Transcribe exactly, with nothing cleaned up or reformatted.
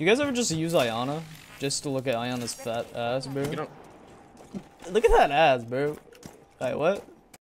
Do you guys ever just use Iana? Just to look at Iana's fat ass, bro? You don't... Look at that ass, bro. Alright, what?